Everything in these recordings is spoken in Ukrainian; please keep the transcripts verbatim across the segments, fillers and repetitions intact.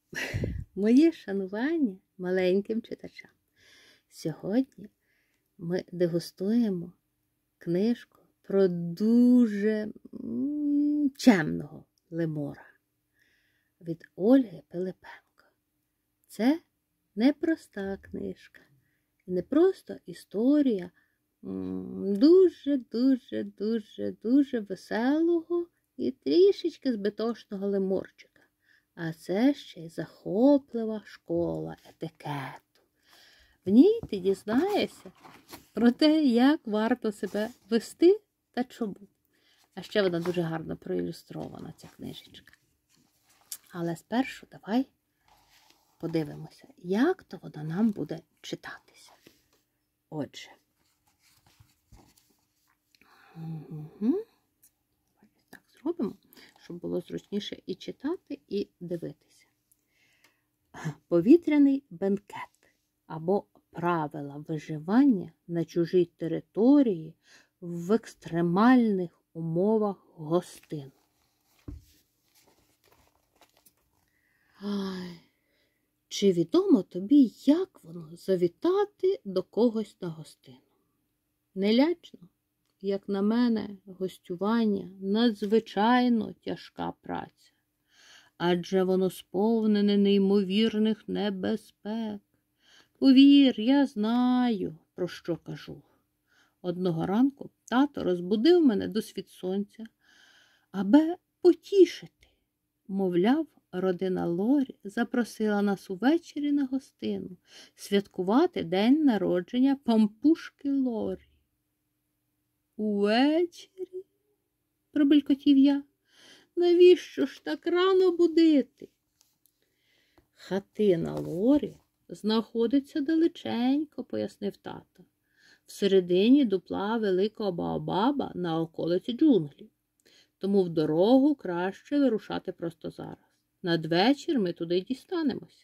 Моє шанування маленьким читачам. Сьогодні ми дегустуємо книжку про дуже чемного лемура від Ольги Пилипенко. Це не проста книжка, не просто історія дуже-дуже-дуже-дуже веселого і трішечки збитошного лемурчика. А це ще й захоплива школа етикету. В ній ти дізнаєшся про те, як варто себе вести та чому. А ще вона дуже гарно проілюстрована, ця книжечка. Але спершу давай подивимося, як то вона нам буде читатися. Отже. Угу. Так зробимо, щоб було зручніше і читати, і дивитися. Повітряний бенкет або правила виживання на чужій території в екстремальних умовах гостин. Ай, чи відомо тобі, як воно завітати до когось на гостину? Нелячно? Як на мене, гостювання – надзвичайно тяжка праця, адже воно сповнене неймовірних небезпек. Повір, я знаю, про що кажу. Одного ранку тато розбудив мене до світ сонця, аби потішити. Мовляв, родина Лорі запросила нас увечері на гостину святкувати день народження пампушки Лорі. Увечері? Пробелькотів я. Навіщо ж так рано будити? Хатина Лорі знаходиться далеченько, пояснив тато. Всередині дупла великого Баобаба на околиці джунглів. Тому в дорогу краще вирушати просто зараз. Надвечір ми туди дістанемося.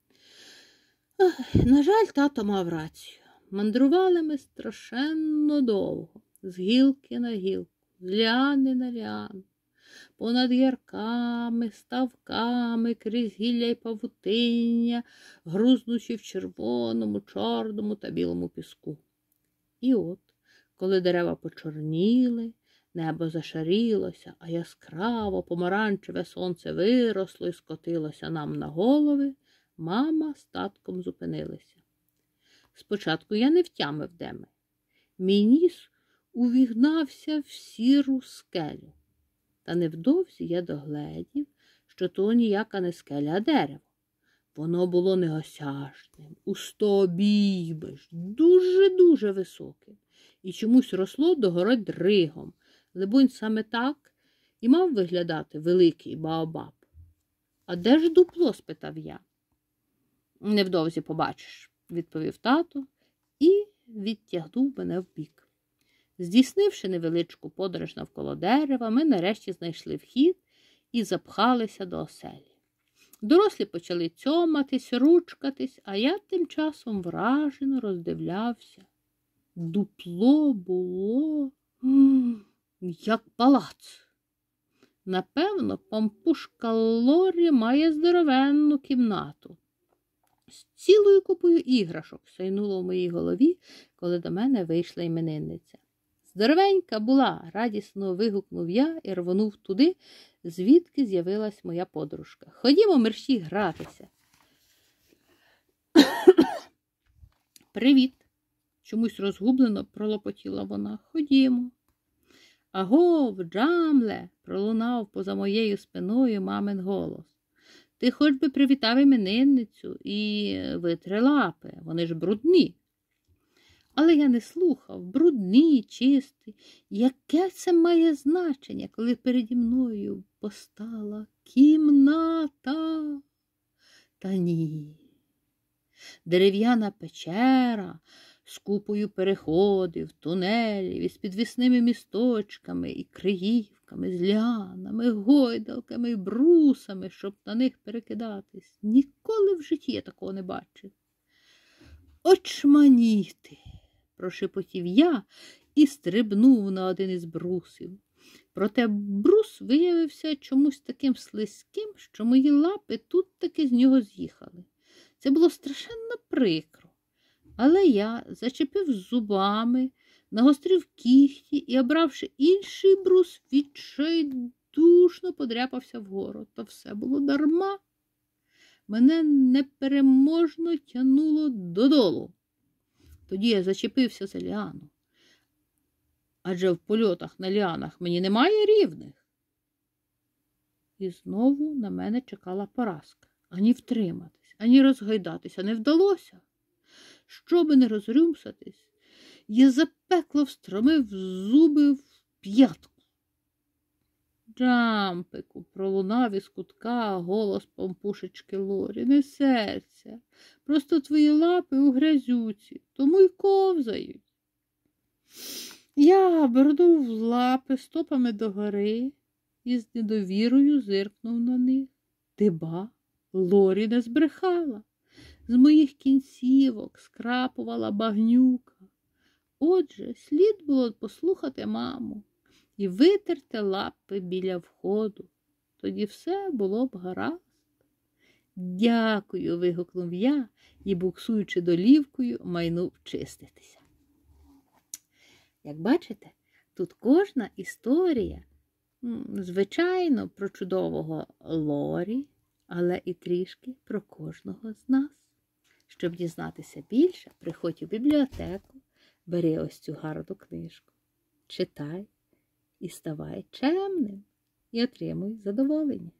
Ах, на жаль, тато мав рацію. Мандрували ми страшенно довго. З гілки на гілку, з ліани на ліану, понад ярками, ставками, крізь гілля й павутиння, грузнучи в червоному, чорному та білому піску. І от, коли дерева почорніли, небо зашарілося, а яскраво помаранчеве сонце виросло і скотилося нам на голови, мама з татком зупинилися. Спочатку я не втямив, де ми. Мій ніс увігнався в сіру скелю. Та невдовзі я догледів, що то ніяка не скеля, а дерево. Воно було неосяжним, у сто обіймиш, дуже-дуже високе, і чомусь росло догори дригом. Либонь, саме так і мав виглядати великий Баобаб. А де ж дупло? – спитав я. Невдовзі побачиш, – відповів тато і відтягнув мене вбік. Здійснивши невеличку подорож навколо дерева, ми нарешті знайшли вхід і запхалися до оселі. Дорослі почали цьоматись, ручкатись, а я тим часом вражено роздивлявся. Дупло було, м-м, як палац. Напевно, пампушка Лорі має здоровенну кімнату. З цілою купою іграшок сяйнуло в моїй голові, коли до мене вийшла іменинниця. Здоровенька була, радісно вигукнув я і рвонув туди, звідки з'явилась моя подружка. Ходімо, мерщій, гратися. Привіт, чомусь розгублено пролопотіла вона. Ходімо. Агов, Джамле, пролунав поза моєю спиною мамин голос. Ти хоч би привітав іменинницю і витри лапи, вони ж брудні. Але я не слухав, брудний, чистий. Яке це має значення, коли переді мною постала кімната? Та ні. Дерев'яна печера з купою переходів, тунелів, із підвісними місточками і криївками, з ліанами, гойдалками і брусами, щоб на них перекидатись. Ніколи в житті я такого не бачив. Очманіти! Прошепотів я і стрибнув на один із брусів. Проте брус виявився чомусь таким слизьким, що мої лапи тут таки з нього з'їхали. Це було страшенно прикро. Але я зачепив зубами, нагострив кігті і, обравши інший брус, відчайдушно подряпався вгору. Та все було дарма. Мене непереможно тянуло додолу. Тоді я зачепився за ліану. Адже в польотах на ліанах мені немає рівних. І знову на мене чекала поразка. Ані втриматись, ані розгойдатися не вдалося. Щоби не розрюмсатись, я запекло встромив зуби в п'ятку. Джампику, пролунав із кутка голос помпушечки Лорі. Не серця, просто твої лапи у грязюці, тому й ковзають. Я обернув лапи стопами догори і з недовірою зиркнув на них. Диба, Лорі не збрехала. З моїх кінцівок скрапувала багнюка. Отже, слід було послухати маму і витерти лапи біля входу. Тоді все було б гаразд. Дякую, вигукнув я і, буксуючи долівкою, майнув чиститися. Як бачите, тут кожна історія, звичайно, про чудового Лорі, але і трішки про кожного з нас. Щоб дізнатися більше, приходь у бібліотеку, бери ось цю гарну книжку, читай і ставай чемним, і отримуй задоволення.